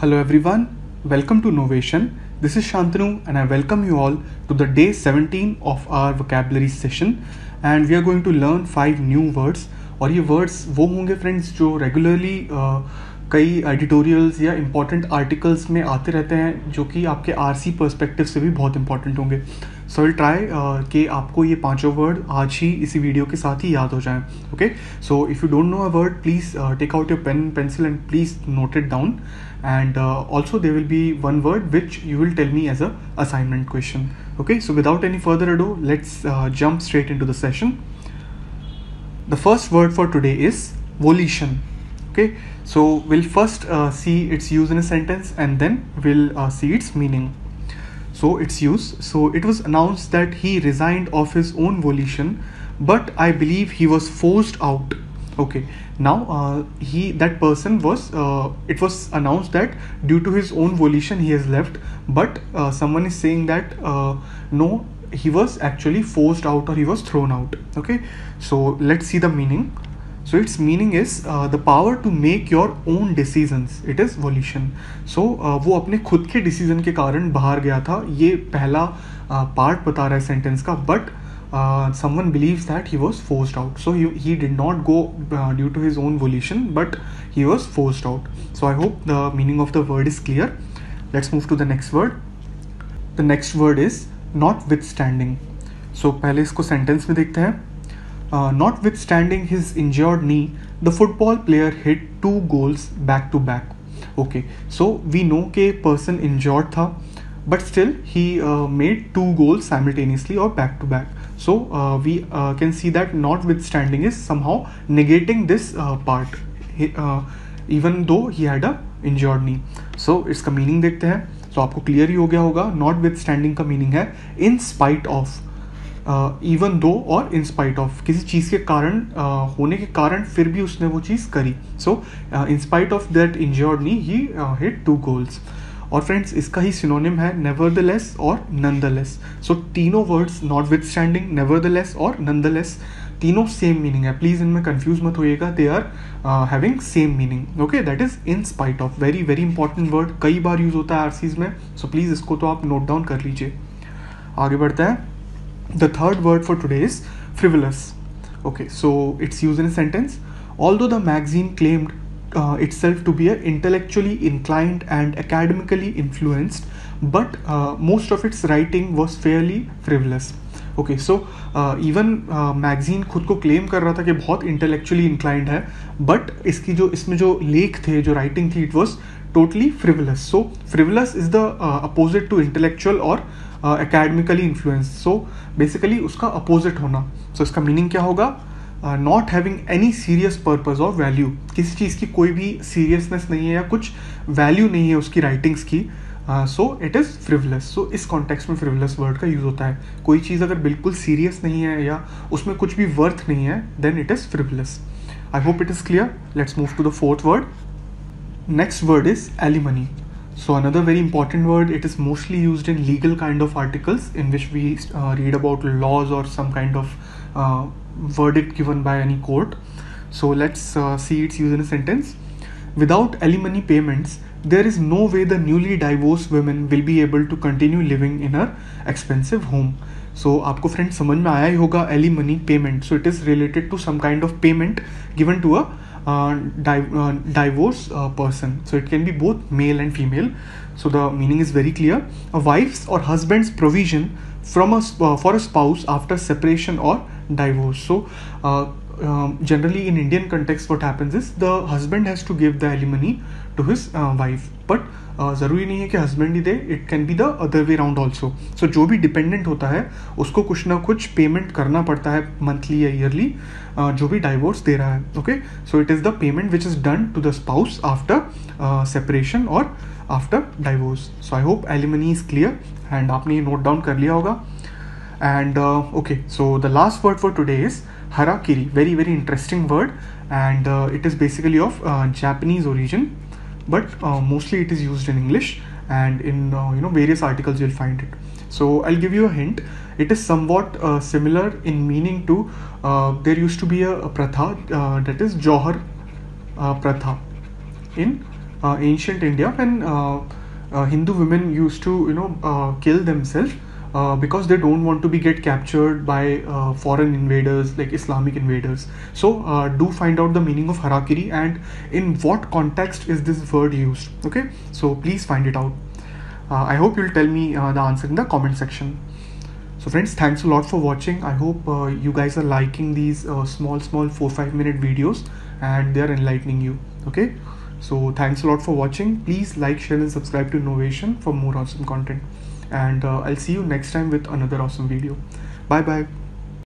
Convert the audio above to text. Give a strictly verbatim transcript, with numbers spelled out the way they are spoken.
Hello everyone, welcome to Novation. This is Shantanu and I welcome you all to the day seventeen of our vocabulary session and we are going to learn five new words. और ये words वो होंगे friends जो regularly uh, कई editorials या important articles में आते रहते हैं जो कि आपके R C perspective से भी बहुत important होंगे. सो विल ट्राई कि आपको ये पांचों वर्ड आज ही इसी वीडियो के साथ ही याद हो जाएं. Okay, so if you don't know a word please take out your pen pencil and please note it down and uh, also there will be one word which you will tell me as a assignment question. Okay, so without any further ado, let's uh, jump straight into the session. The first word for today is volition. Okay, so we'll first uh, see its use in a sentence and then we'll uh, see its meaning. So its use, so it was announced that he resigned of his own volition, but I believe he was forced out. Okay, now uh, he that person was uh, it was announced that due to his own volition he has left, but uh, someone is saying that uh, no, he was actually forced out or he was thrown out. Okay, so let's see the meaning. So its meaning is uh, the power to make your own decisions. It is volition. So uh, वो अपने खुद के decision के कारण बाहर गया था. ये पहला uh, part बता रहा है sentence का, but uh, someone believes that he was forced out. So he, he did not go uh, due to his own volition, but he was forced out. So I hope the meaning of the word is clear. Let's move to the next word. The next word is notwithstanding. So पहले इसको sentence में देखते हैं. Uh, notwithstanding his injured knee, the football player hit two goals back to back. Okay, so we know कि person injured था, but still he uh, made two goals simultaneously or back to back. So uh, we uh, can see that notwithstanding is somehow negating this uh, part, he, uh, even though he had a injured knee. So इसका meaning देखते हैं. So आपको clear ही हो गया होगा. Notwithstanding का meaning है in spite of. Even though और इन स्पाइट ऑफ, किसी चीज़ के कारण uh, होने के कारण फिर भी उसने वो चीज़ करी. So in spite of that injured knee he hit two goals. और फ्रेंड्स इसका ही सिनोनिम है नेवरदलेस और नंदलेस. सो तीनों वर्ड्स नॉटविथस्टैंडिंग, नेवरदलेस और नंदलेस तीनों सेम मीनिंग है. प्लीज़ इनमें कंफ्यूज मत होइएगा. They are having same meaning. Okay, that is in spite of. Very very important word, कई बार यूज होता है आरसीज में. सो so, प्लीज़ इसको तो आप नोट डाउन कर लीजिए. आगे बढ़ते हैं. The third word for today is frivolous. Okay, so it's used in a sentence. Although the magazine claimed uh, itself to be a intellectually inclined and academically influenced, but uh, most of its writing was fairly frivolous. Okay, so uh, even uh, magazine खुद को claim कर रहा था कि बहुत intellectually inclined है, but इसकी जो इसमें जो लेख थे, जो writing थी, it was totally frivolous. So frivolous is the uh, opposite to intellectual or academically influence. So basically उसका अपोजिट होना. सो so, इसका मीनिंग क्या होगा? Not having any serious purpose और वैल्यू. किसी चीज़ की कोई भी सीरियसनेस नहीं है या कुछ वैल्यू नहीं है उसकी राइटिंग्स की. So it is frivolous. So इस कॉन्टेक्स्ट में फ्रिवलस वर्ड का यूज़ होता है. कोई चीज़ अगर बिल्कुल सीरियस नहीं है या उसमें कुछ भी वर्थ नहीं है, then it is frivolous. I hope it is clear. Let's move to the fourth word. Next word is alimony. So another very important word. It is mostly used in legal kind of articles in which we uh, read about laws or some kind of uh, verdict given by any court. So let's uh, see its use in a sentence. Without alimony payments, there is no way the newly divorced women will be able to continue living in her expensive home. So आपको friend समझ में आया ही होगा alimony payment. So it is related to some kind of payment given to a Uh, di- uh, divorce uh, person. So it can be both male and female. So the meaning is very clear. A wife's or husband's provision from a uh, for a spouse after separation or divorce. So uh, um, generally in Indian context what happens is the husband has to give the alimony to his uh, wife, but ज़रूरी नहीं है कि husband ही दे. It can be the other way round also. So जो भी dependent होता है उसको कुछ ना कुछ पेमेंट करना पड़ता है मंथली या ईयरली, जो भी डाइवोर्स दे रहा है. Okay, so it is the payment which is done to the spouse after separation और after divorce. So I hope alimony is clear and आपने ये नोट डाउन कर लिया होगा. And okay, so the last word for today is harakiri. Very very interesting word and it is basically of Japanese origin, but uh, mostly it is used in English and in uh, you know various articles you'll find it. So I'll give you a hint. It is somewhat uh, similar in meaning to uh, there used to be a, a pratha uh, that is Johar uh, pratha in uh, ancient India, when uh, uh, Hindu women used to you know uh, kill themselves uh, because they don't want to be get captured by uh, foreign invaders like Islamic invaders. So uh, do find out the meaning of harakiri and in what context is this word used. Okay, so please find it out. uh, I hope you'll tell me uh, the answer in the comment section. So friends, thanks a lot for watching. I hope uh, you guys are liking these uh, small small four five minute videos and they are enlightening you. Okay, so thanks a lot for watching. Please like, share and subscribe to Novation for more awesome content, and uh, I'll see you next time with another awesome video. Bye bye.